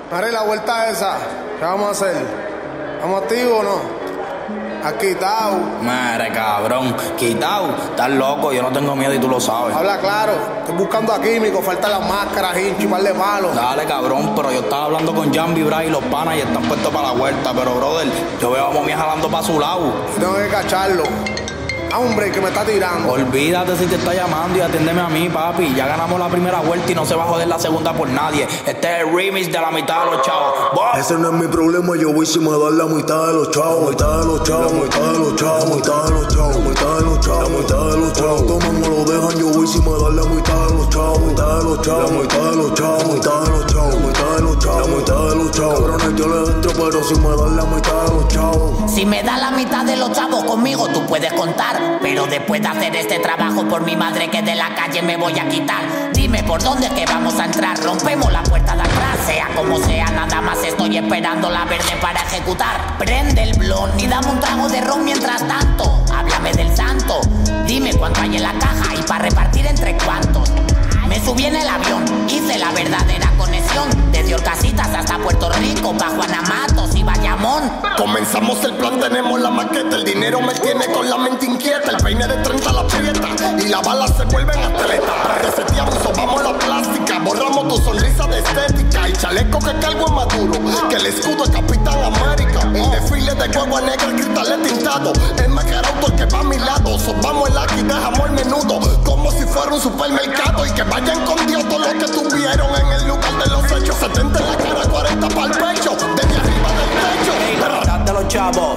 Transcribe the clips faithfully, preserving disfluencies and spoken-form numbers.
Haré la vuelta esa. ¿Qué vamos a hacer? ¿Vamos activos o no? ¿Has quitado? Madre cabrón, quitado. Estás loco, yo no tengo miedo y tú lo sabes. Habla claro. Estoy buscando a Químico, faltan las máscaras, hinchi, par de palos. Dale cabrón, pero yo estaba hablando con Jambi, Bray y los panas y están puestos para la vuelta. Pero brother, yo veo a Momia jalando para su lado. Tengo que cacharlo. Ah, hombre, que me está tirando. Olvídate si te está llamando y atiéndeme a mí, papi. Ya ganamos la primera vuelta y no se va a joder la segunda por nadie. Este es el remix de la mitad de los chavos. ¡Bah! Ese no es mi problema, yo voy sin dar la mitad de los chavos. Mitad de los chavos, mitad de los chavos, mitad de los chavos, mitad de los chavos, mitad de los chavos. Toma, no lo dejan, yo voy sin dar la mitad de los chavos. Mitad de los chavos, mitad de los chavos, mitad de los chavos, mitad de los chavos, mitad de los chavos. Cabrones, yo le entro, pero sin me dar la mitad de los chavos. Si me da la mitad de los chavos conmigo, tú puedes contar. Pero después de hacer este trabajo por mi madre que de la calle me voy a quitar. Dime por dónde es que vamos a entrar. Rompemos la puerta de atrás, sea como sea, nada más estoy esperando la verde para ejecutar. Prende el blon y dame un trago de ron mientras tanto. Háblame del santo, dime cuánto hay en la caja y para repartir entre cuántos. Me subí en el avión, hice la verdadera conexión. Desde Orcasitas hasta Puerto Rico, pa' Juana Matos y Bayamón. Comenzamos el plan, tenemos la maqueta. El dinero me tiene con la mente inquieta. El peine de treinta la aprieta y las balas se vuelven atletas. Reseteamos, sobamos la plástica, borramos tu sonrisa de estética. Y chaleco que cargo es maduro, que el escudo es Capitán América. Un desfile de guagua negra, cristales tintados. El más auto el que va a mi lado. Sobamos el aquí, dejamos el menudo como si fuera un supermercado. Y que vayan con Dios todo lo que tuvieron en el lugar de los hechos. setenta en la cara, cuarenta para el pecho, desde arriba del techo. Ey, la mitad de los chavos,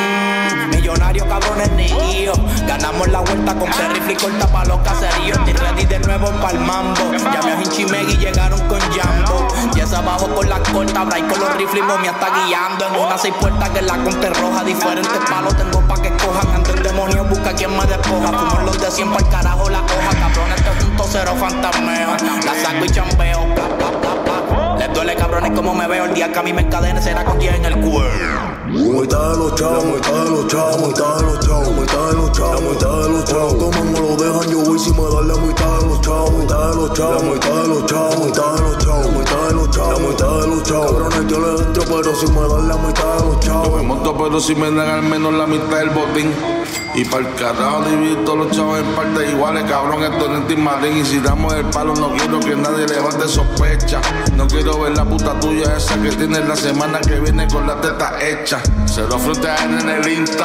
mmm, millonarios cabrones neguíos. Ganamos la vuelta con rifle y corta pa' los caseríos. Estoy ready de nuevo pa'l mambo. Llamé a Hinchimegui y llegaron con Jambo. Y es abajo con las cortas, Bray con los rifles y Momia está guiando. En una seis puertas que es la conte roja. Diferentes palos tengo pa' que escojan. Antes el demonio busca quien me despoja. Fumo los de cien pa'l carajo la hoja. Cabrones te junto cero fantasmeo. La saco y chambeo. Bla, bla, bla, bla. Les duele cabrones como me veo. El día que a mí me encadene será con quien en el cuero. Mitad de los chavos, mitad de los chavos, mitad de los chavos, mitad de los chavos, mitad de los chavos. Toma, no lo dejan, yo voy sin dar la mitad de los chavos. Mitad de los chavos, mitad de los chavos, mitad de los chavos, mitad de los chavos, mitad de los chavos. Cabrones, yo le entro, pero sin me dar la mitad de los chavos. Yo me monto, pero si me dan al menos la mitad del botín. Y pa'l carajo dividir todos los chavos en partes iguales, cabrón, esto no es Tim Marín. Y si damos el palo no quiero que nadie levante sospecha. No quiero ver la puta tuya esa que tienes la semana que viene con la teta hecha. Cero frutas en el Insta.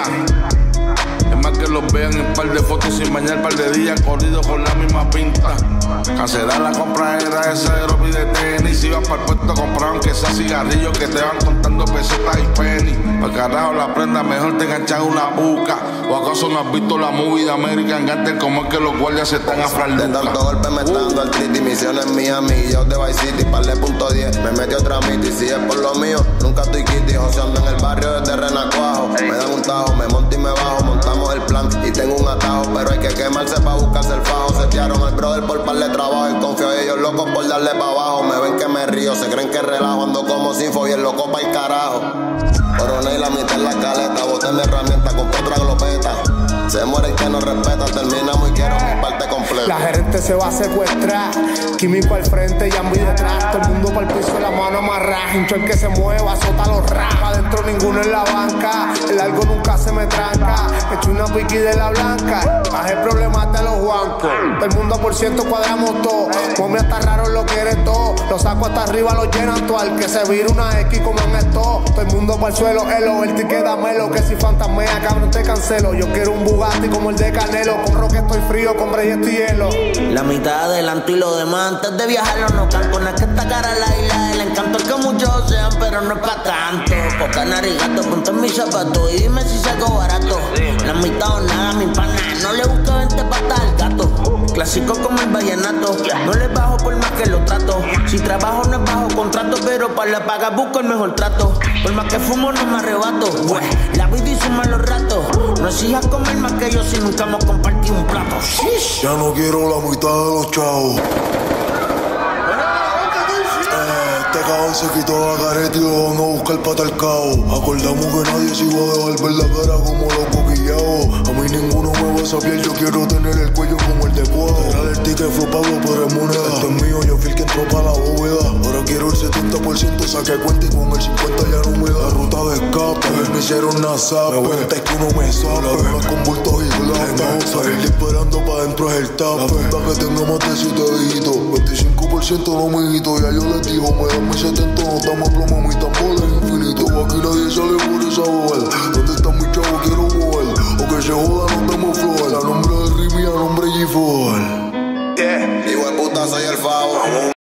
Es más que los vean en par de fotos sin bañar, par de días corridos con la misma pinta. Cancelar la compra era esa de ropa y de tenis. Si vas para el puesto compraron que esos cigarrillos que te van contando pesetas y penny. Pa' carajo la prenda, mejor te enganchan una buca. ¿O acaso no has visto la movie de American Gangster? Como es que los guardias se están a De tanto golpe me está dando el triti. Misiones Miami, yo de Vice City. Parle punto diez, me metí otra miti. Si es por lo mío, nunca estoy kitty. Joseando en el barrio desde Renacuajo. Me dan un tajo, me monto y me bajo. Montamos el plan y tengo un atajo. Pero hay que quemarse pa' buscarse el fajo. Setearon al brother por par de trabajo. Y confío en ellos locos por darle pa' abajo. Me ven que me río, se creen que relajo. Ando como sinfo y el loco pa' el carajo. Coroné y la mitad en la caleta. Boté mi herramienta, compré otra glopeta. Se muere el que no respeta, terminamos y quiero mi parte completa. La gerente se va a secuestrar, Químico al frente, Jambi detrás. Todo el mundo para el piso, la mano amarrada. Hincho el que se mueva, azota los rajas. Adentro ninguno en la banca, el algo nunca se me tranca. Echo una piqui de la blanca, más el problema de los guancos. Todo el mundo por ciento cuadramos todo. Momia está raro, lo quiere todo. Lo saco hasta arriba, lo llenan todo. Al que se vira una X como en esto. Todo el mundo para el suelo, elo, el ticket dámelo. Que si fantasmea, cabrón, te cancelo. Yo quiero un Bugatti como el de Canelo. Corro que estoy frío, con break y hielo. La mitad adelante y lo demás antes de viajar los no canto. No es que esta cara la isla, el encanto es que muchos sean, pero no es pa' tanto. Poca narigato, ponte en mis zapatos y dime si saco barato. La mitad o nada, mi pana, no le busco veinte patas al gato. Clásico como el vallenato, no le bajo por más que lo trato. Si trabajo no es bajo contrato, pero para la paga busco el mejor trato. Por más que fumo no me arrebato, pues, la vida y sus malos ratos. No exijas comer más que yo si nunca hemos compartido un plato. Shish. Ya no quiero la mitad de los chavos. Este cabrón se quitó la careta y lo van a buscar pa' tal cao. Acordamos que nadie se iba a dejar ver la cara como los coquillados. A mí ninguno me va a saber, yo quiero tener el cuello como el de Cuado. Tirar el ticket fue pago, pero es moneda. Esto es mío, yo fui el que entró pa' la bóveda. Ahora quiero el setenta setenta por ciento saqué cuenta y con el cincuenta ya no me da ruta de escape. Me hicieron una zapa, me cuenta que uno me sabe. La vela con bultos y glata. Salir disparando pa' dentro es el tape. La punta que tengo más de siete dígitos. veinticinco por ciento no me hito. Ya yo les digo, me dan mis setenta, no estamos plomo, mi tambor es infinito. Aquí nadie sale por esa bobada. ¿Dónde está mi chavo? Quiero